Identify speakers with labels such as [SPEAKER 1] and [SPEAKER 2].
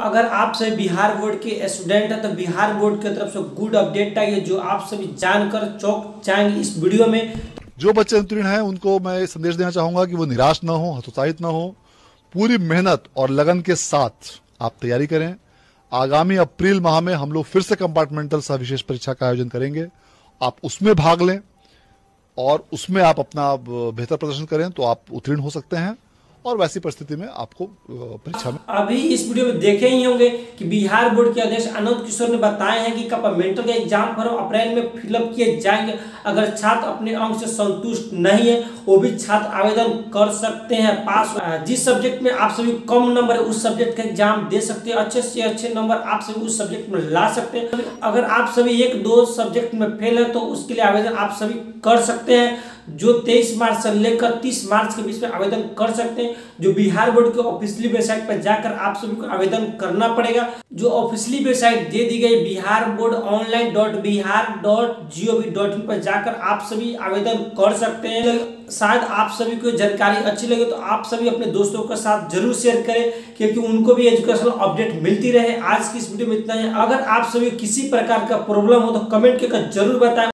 [SPEAKER 1] अगर आप सभी बिहार बोर्ड के स्टूडेंट हैं तो बिहार बोर्ड की तरफ से गुड अपडेट है जो आप सभी जानकर चौंक जाएंगे इस वीडियो में।
[SPEAKER 2] जो बच्चे उत्तीर्ण हैं उनको मैं संदेश देना चाहूंगा कि वो निराश ना हो, हतोत्साहित ना हो, पूरी मेहनत और लगन के साथ आप तैयारी करें। आगामी अप्रैल माह में हम लोग फिर से कंपार्टमेंटल सह विशेष परीक्षा का आयोजन करेंगे। आप उसमें भाग लें और उसमें आप अपना बेहतर प्रदर्शन करें तो आप उत्तीर्ण हो सकते हैं और वैसी परिस्थिति में आपको परीक्षा में।
[SPEAKER 1] अभी इस वीडियो में देखे ही होंगे कि बिहार बोर्ड के अध्यक्ष आनंद किशोर ने बताए हैं कि कंपार्टमेंटल का एग्जाम फॉर्म अप्रैल में फिलअप किए जाएंगे। अगर छात्र अपने अंक से संतुष्ट नहीं है वो भी छात्र आवेदन कर सकते हैं। पास जिस सब्जेक्ट में आप सभी कम नंबर है उस सब्जेक्ट का एग्जाम दे सकते हैं। अच्छे से अच्छे नंबर आप सभी उस सब्जेक्ट में ला सकते हैं। अगर आप सभी एक दो सब्जेक्ट में फेल है तो उसके लिए आवेदन आप सभी कर सकते हैं। जो 23 मार्च से लेकर 30 मार्च के बीच में आवेदन कर सकते हैं। जो बिहार बोर्ड के ऑफिशियली वेबसाइट पर जाकर आप सभी को आवेदन करना पड़ेगा। जो ऑफिशियली वेबसाइट दे दी गई बिहार बोर्ड online.bihar.gov.in पर जाकर आप सभी आवेदन कर सकते हैं। शायद आप सभी को जानकारी अच्छी लगे तो आप सभी अपने दोस्तों के साथ जरूर शेयर करें क्योंकि उनको भी एजुकेशनल अपडेट मिलती रहे। आज की इस वीडियो में इतना ही। अगर आप सभी किसी प्रकार का प्रॉब्लम हो तो कमेंट करके जरूर बताएं।